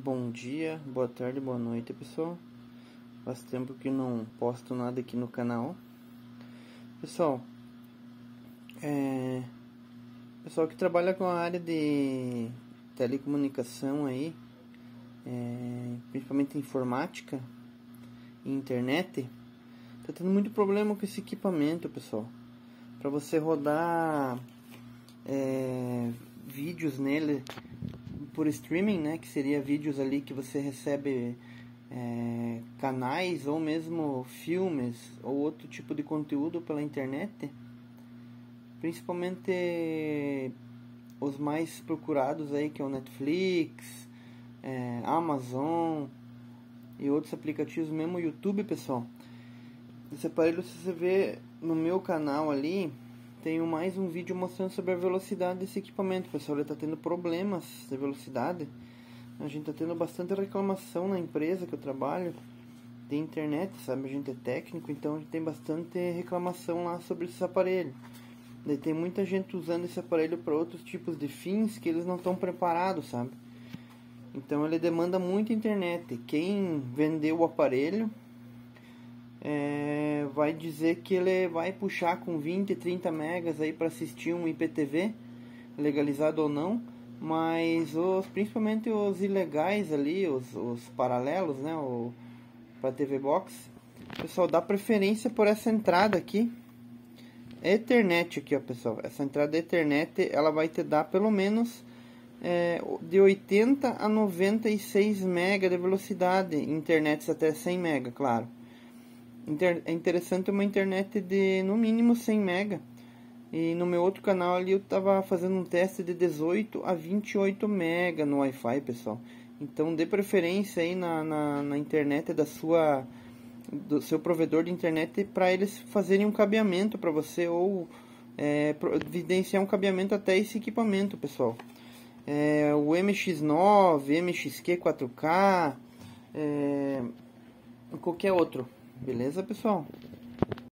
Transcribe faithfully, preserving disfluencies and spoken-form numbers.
Bom dia, boa tarde, boa noite, pessoal. Faz tempo que não posto nada aqui no canal. Pessoal, é... pessoal que trabalha com a área de telecomunicação aí, é... principalmente informática e internet, tá tendo muito problema com esse equipamento, pessoal. Para você rodar é... vídeos nele por streaming, né, que seria vídeos ali que você recebe é, canais ou mesmo filmes ou outro tipo de conteúdo pela internet, principalmente os mais procurados aí, que é o Netflix, é, Amazon e outros aplicativos, mesmo o YouTube, pessoal. Esse aparelho, se você ver no meu canal ali, tenho mais um vídeo mostrando sobre a velocidade desse equipamento, pessoal. Ele está tendo problemas de velocidade. A gente está tendo bastante reclamação na empresa que eu trabalho de internet, sabe? A gente é técnico, então a gente tem bastante reclamação lá sobre esse aparelho. Daí tem muita gente usando esse aparelho para outros tipos de fins que eles não estão preparados, sabe? Então ele demanda muita internet. Quem vendeu o aparelho É, vai dizer que ele vai puxar com vinte, trinta megas aí para assistir um I P T V, legalizado ou não, mas os, principalmente os ilegais ali, os, os paralelos, né, para T V Box, pessoal, dá preferência por essa entrada aqui, Ethernet aqui, ó, pessoal. Essa entrada Ethernet, ela vai te dar pelo menos é, de oitenta a noventa e seis megas de velocidade, internet até cem megas, claro. É interessante uma internet de no mínimo cem mega. E no meu outro canal ali eu estava fazendo um teste de dezoito a vinte e oito mega no Wi-Fi, pessoal. Então dê preferência aí na, na, na internet da sua, do seu provedor de internet, para eles fazerem um cabeamento para você, ou é, evidenciar um cabeamento até esse equipamento, pessoal. É, o M X nove, M X Q quatro K, é, qualquer outro. Beleza, pessoal?